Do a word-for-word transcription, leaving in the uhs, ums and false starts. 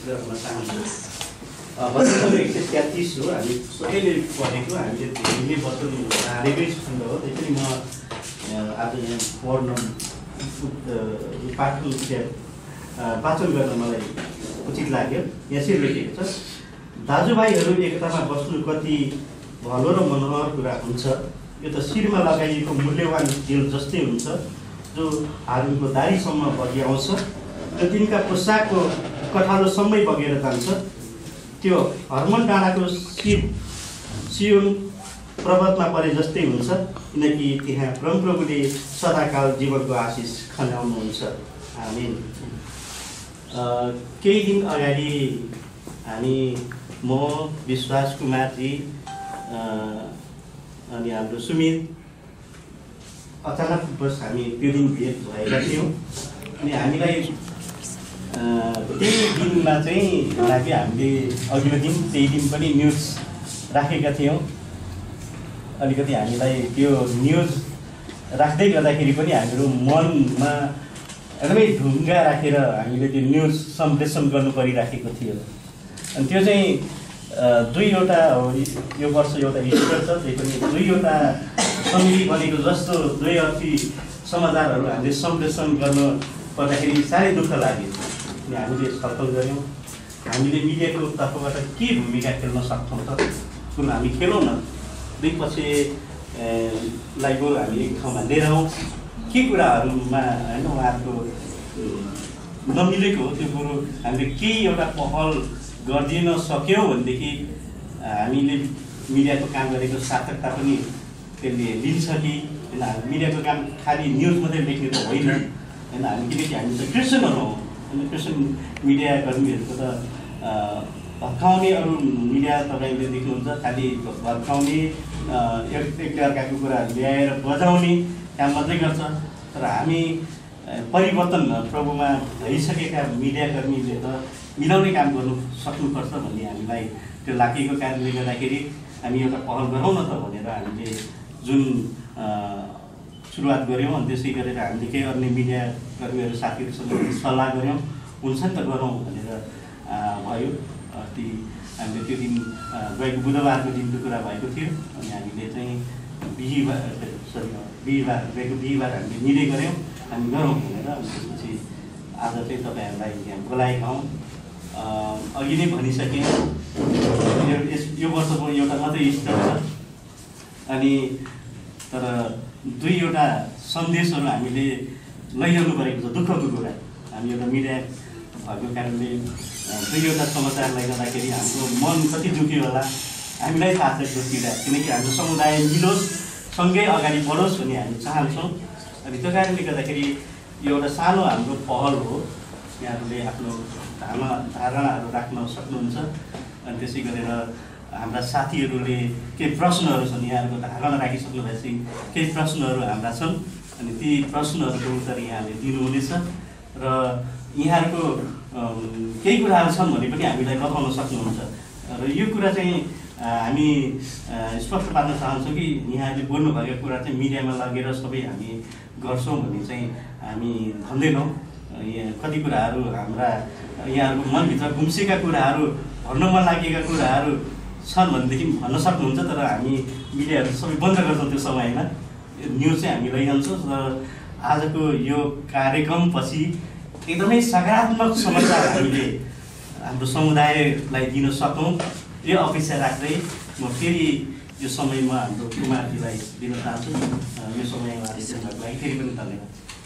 गर्न चाहन्छु। वचन एक सय तेत्तिस हो, हामी सबैले पढेको, हामीले धेरै वचन हालेकै खण्ड हो। त्यसरी म आज यहाँ पढ्न पाठ वाचन गर्न मलाई उचित लाग्यो। यसरी लेखेको छ, दाजुभाइहरू एकतामा बस्नु कति भलो र मनोहर कुरा हुन्छ। यो त शिरमा लगाइएको मूल्यवान तेल जस्तै हुन्छ, जो हारुनको दारीसम्म बगिआउँछ र तिनका पोसाकको कठालोसम्मै बगेर जान्छ। त्यो हर्मन डाँडाको शिव सियोन पर्वतमा परे जस्तै हुन्छ, किनकि त्यहाँ परमप्रभुले सदाकाल जीवनको आशिष खन्याउनुहुन्छ। आमीन। केही दिन अगाडि हामी म विश्वास कुमारजी अनि हाम्रो सुमित अचानक बस हामी त्यो दिन भेट भएका थियौँ। अनि हामीलाई त्यही दिनमा चाहिँ लागि हामीले अघिल्लो दिन त्यही दिन पनि न्युज राखेका थियौँ। अलिकति हामीलाई त्यो न्युज राख्दै गर्दाखेरि पनि हाम्रो मनमा एकदमै ढुङ्गा राखेर हामीले त्यो न्युज सम्प्रेषण गर्नु परिराखेको थियो। अनि त्यो चाहिँ दुईवटा यो वर्ष एउटा इस्टर छ, त्यही पनि दुईवटा समिति बनेको जस्तो दुई अर्थी समाचारहरू हामीले सम्प्रेषण गर्नु पर्दाखेरि साह्रै दुःख लाग्यो। अनि हामीले छलफल गऱ्यौँ, हामीले मिडियाको तर्फबाट के भूमिका खेल्न सक्छौँ त, कुरो हामी खेलौँ न। दुई पक्षलाई गो हामी एक ठाउँमा लिएर आउँ, के कुराहरूमा होइन उहाँहरूको नमिलेको त्यो कुरो हामीले केही एउटा पहल गरिदिन सक्यौँ भनेदेखि हामीले मिडियाको काम गरेको सार्थकता पनि त्यसले लिन्छ कि होइन। मिडियाको काम खालि न्युज मात्रै लेख्ने त होइन होइन। हामी किनकि हामी त क्रिस्चियनहरू हौँ, अनि क्रिस्चियन मिडिया कर्मीहरूको त भत्काउने अरू मिडिया तपाईँले देख्नुहुन्छ, खालि भत्काउने एक अर्काको कुराहरू ल्याएर बजाउने काम मात्रै गर्छ। तर हामी परिवर्तन प्रभुमा भइसकेका मिडियाकर्मीले त मिलाउने काम गर्नु सक्नुपर्छ भन्ने हामीलाई त्यो लागेको कारणले गर्दाखेरि हामी एउटा पहल गरौँ न त भनेर हामीले जुन सुरुवात गऱ्यौँ। अनि त्यसै गरेर हामीले केही अन्य मिडियाकर्मीहरू साथीहरूसँग सल्लाह गऱ्यौँ, हुन्छ नि त गरौँ भनेर भयो। ती हामीले त्यो दिन गएको बुधबारको दिनको कुरा भएको थियो। अनि हामीले चाहिँ बिहिबार सरी बिहिबार गएको बिहिबार हामीले निर्णय गऱ्यौँ हामी गरौँ भनेर। त्यसपछि आज चाहिँ तपाईँहरूलाई यहाँ बोलाएका हौँ। अघि नै भनिसकेँ, यस यो वर्षको एउटा मात्रै इस्टर छ। अनि तर दुईवटा सन्देशहरू हामीले लैजानु परेको छ, दुःखको कुरा। हामी एउटा मिडिया भएको कारणले दुईवटा समाचारलाई गर्दाखेरि हाम्रो मन कति दुख्यो होला हामीलाई थाहा छ त्यो पीडा, किनकि हाम्रो समुदाय मिलोस्, सँगै अगाडि बढोस् भन्ने हामी चाहन्छौँ। अनि त्यो कारणले गर्दाखेरि यो एउटा सानो हाम्रो पहल हो। यहाँहरूले आफ्नो धारणा धारणाहरू राख्न सक्नुहुन्छ। अनि त्यसै गरेर हाम्रा साथीहरूले केही प्रश्नहरू छन्, यहाँहरूको धारणा राखिसक्नु भएपछि केही प्रश्नहरू हाम्रा छन्। अनि ती प्रश्नहरूको उत्तर यहाँले दिनुहुनेछ र यहाँहरूको केही कुराहरू छन् भने पनि हामीलाई बताउन सक्नुहुन्छ। र यो कुरा चाहिँ हामी स्पष्ट पार्न चाहन्छौँ कि यहाँहरूले बोल्नुभएको कुरा चाहिँ मिडियामा लगेर सबै हामी गर्छौँ भन्ने चाहिँ हामी भन्दैनौँ। यहाँ कति कुराहरू हाम्रा यहाँहरूको मनभित्र गुम्सेका कुराहरू, भन्न मन लागेका कुराहरू छन् भनेदेखि भन्न सक्नुहुन्छ। तर हामी मिडियाहरू सबै बन्द गर्छौँ त्यो समयमा, न्युज चाहिँ हामी लैजान्छौँ। र आजको यो कार्यक्रमपछि एकदमै सकारात्मक समाचार हामीले हाम्रो समुदायलाई दिन सकौँ यो अपेक्षा राख्दै म फेरि यो समयमा हाम्रो कुमारजीलाई दिन चाहन्छु। यो समयमा दिनुको लागि फेरि पनि धन्यवाद।